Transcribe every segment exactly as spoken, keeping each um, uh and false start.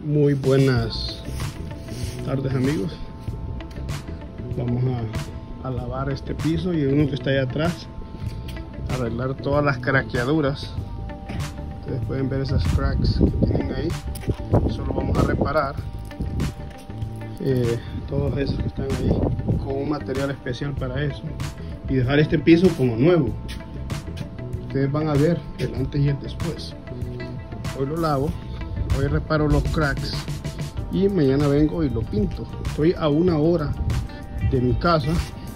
Muy buenas tardes, amigos. Vamos a, a lavar este piso y uno que está allá atrás, arreglar todas las craqueaduras. Ustedes pueden ver esas cracks que tienen ahí. Eso lo vamos a reparar, eh, todos esos que están ahí, con un material especial para eso, y dejar este piso como nuevo. Ustedes van a ver el antes y el después. Hoy lo lavo, hoy reparo los cracks y mañana vengo y lo pinto. Estoy a una hora de mi casa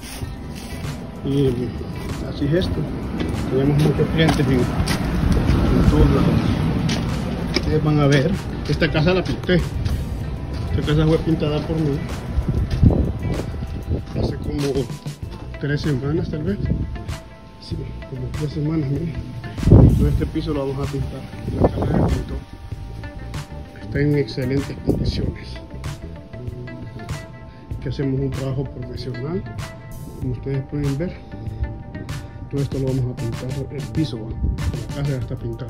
y así es esto. Tenemos muchos clientes en, en todos lados. Ustedes van a ver, esta casa la pinté. Esta casa fue pintada por mí hace como tres semanas tal vez. Sí, como tres semanas, miren. Todo este piso lo vamos a pintar. La casa de pinto está en excelentes condiciones. Aquí hacemos un trabajo profesional, como ustedes pueden ver. Todo esto lo vamos a pintar, el piso, la casa ya está pintada.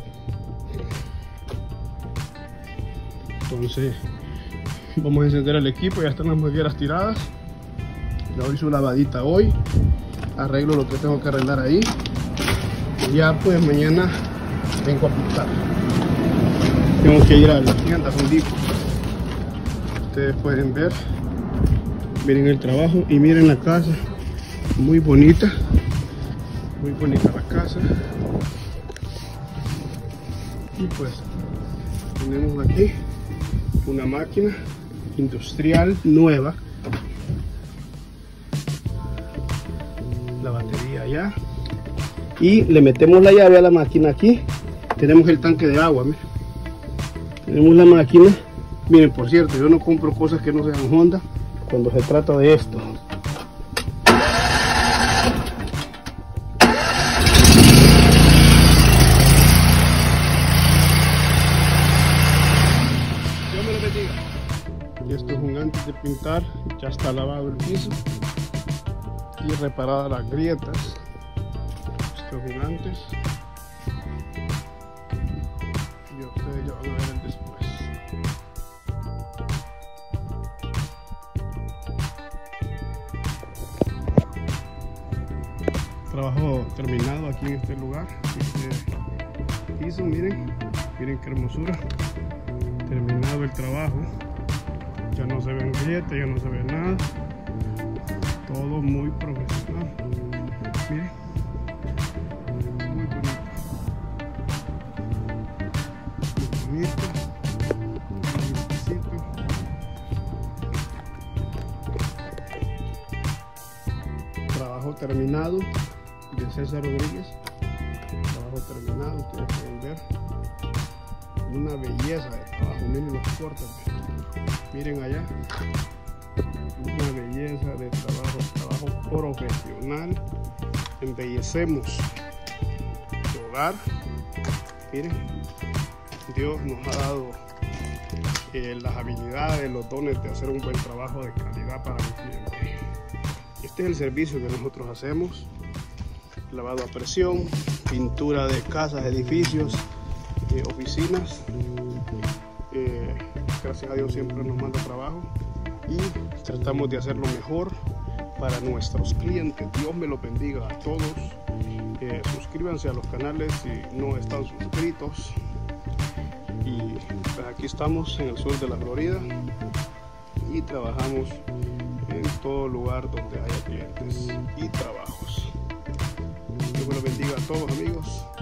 Entonces vamos a encender el equipo, ya están las mangueras tiradas. Le doy su lavadita hoy, arreglo lo que tengo que arreglar ahí y ya pues mañana vengo a pintar. Tengo que ir a la tienda con Dico. Ustedes pueden ver, miren el trabajo y miren la casa, muy bonita, muy bonita la casa. Y pues tenemos aquí una máquina industrial nueva, la batería allá, y le metemos la llave a la máquina. Aquí tenemos el tanque de agua, miren. Tenemos la máquina. Miren, por cierto, yo no compro cosas que no sean Honda cuando se trata de esto. Dios me lo bendiga. Y esto es un antes de pintar. Ya está lavado el piso y reparadas las grietas. Esto es un antes y ustedes ya van a ver el después. Trabajo terminado aquí en este lugar, este piso, miren, miren qué hermosura. Terminado el trabajo, ya no se ven grietas, ya no se ve nada, todo muy profesional. Miren, muy bonito, muy bonito, muy limpiecito. Trabajo terminado de César Rodríguez. Trabajo terminado, ustedes pueden ver. Una belleza de trabajo. Miren los cortes, miren allá. Una belleza de trabajo, trabajo profesional. Embellecemos el hogar. Miren, Dios nos ha dado eh, las habilidades, los dones de hacer un buen trabajo de calidad para el cliente. Este es el servicio que nosotros hacemos: lavado a presión, pintura de casas, edificios, eh, oficinas. Eh, gracias a Dios siempre nos manda trabajo y tratamos de hacerlo mejor para nuestros clientes. Dios me los bendiga a todos. Eh, suscríbanse a los canales si no están suscritos. Y pues aquí estamos en el sur de la Florida y trabajamos en todo lugar donde haya clientes y trabajos. Dios me los bendiga a todos, amigos.